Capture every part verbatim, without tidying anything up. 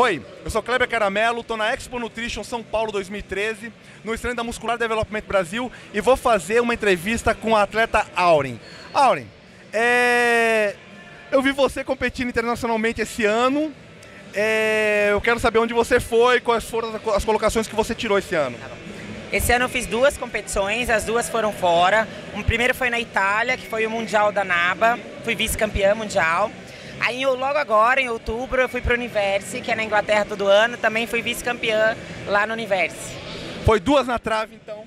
Oi, eu sou Kleber Caramelo, estou na Expo Nutrition São Paulo dois mil e treze, no stand da Muscular Development Brasil, e vou fazer uma entrevista com a atleta Auren. Auren, é... eu vi você competindo internacionalmente esse ano, é... eu quero saber onde você foi, quais foram as colocações que você tirou esse ano. Esse ano eu fiz duas competições, as duas foram fora. O primeiro foi na Itália, que foi o Mundial da NABA, fui vice-campeã mundial. Aí logo agora, em outubro, eu fui para o Universi, que é na Inglaterra todo ano, também fui vice-campeã lá no Universi. Foi duas na trave, então?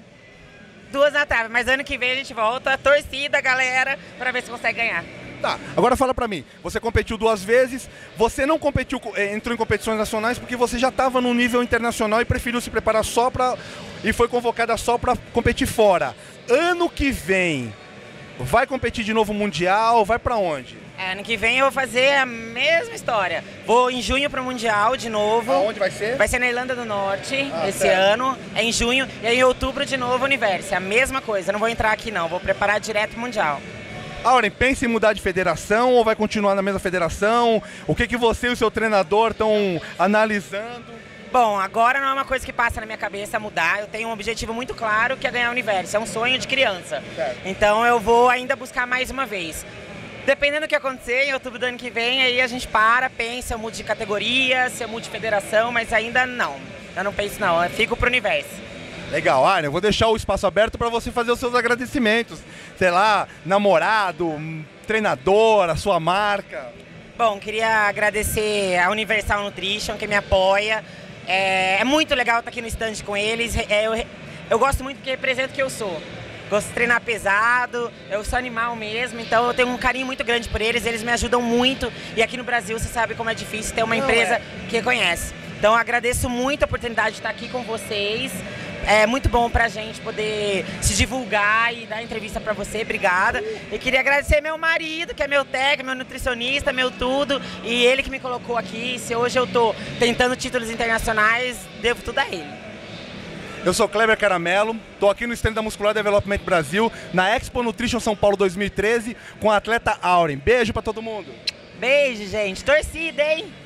Duas na trave, mas ano que vem a gente volta, torcida, galera, para ver se consegue ganhar. Tá, agora fala pra mim, você competiu duas vezes, você não competiu, entrou em competições nacionais porque você já estava no nível internacional e preferiu se preparar só pra, e foi convocada só para competir fora. Ano que vem, vai competir de novo mundial, vai pra onde? É, ano que vem eu vou fazer a mesma história. Vou em junho pro Mundial de novo. Aonde vai ser? Vai ser na Irlanda do Norte, ah, esse certo. ano. É em junho. E aí em outubro de novo Universi. A mesma coisa, não vou entrar aqui não, vou preparar direto pro Mundial. Auren, pensa em mudar de federação ou vai continuar na mesma federação? O que, que você e o seu treinador estão analisando? Bom, agora não é uma coisa que passa na minha cabeça mudar. Eu tenho um objetivo muito claro que é ganhar o Universi. É um sonho de criança. Certo. Então eu vou ainda buscar mais uma vez. Dependendo do que acontecer, em outubro do ano que vem, aí a gente para, pensa, eu mudo de categoria, se eu mudo de federação, mas ainda não. Eu não penso não, eu fico pro Universi. Legal, Auren, eu vou deixar o espaço aberto para você fazer os seus agradecimentos. Sei lá, namorado, treinador, a sua marca. Bom, queria agradecer a Universal Nutrition, que me apoia. É, é muito legal estar aqui no stand com eles. É, eu, eu gosto muito porque representa o que eu sou. Gosto de treinar pesado, eu sou animal mesmo, então eu tenho um carinho muito grande por eles, eles me ajudam muito. E aqui no Brasil você sabe como é difícil ter uma Não empresa é. que reconhece. Então eu agradeço muito a oportunidade de estar aqui com vocês. É muito bom pra gente poder se divulgar e dar entrevista pra você, obrigada. E queria agradecer meu marido, que é meu técnico, meu nutricionista, meu tudo, e ele que me colocou aqui. Se hoje eu tô tentando títulos internacionais, devo tudo a ele. Eu sou Kleber Caramelo, estou aqui no stand da Muscular Development Brasil, na Expo Nutrition São Paulo dois mil e treze, com a atleta Auren. Beijo pra todo mundo! Beijo, gente. Torcida, hein?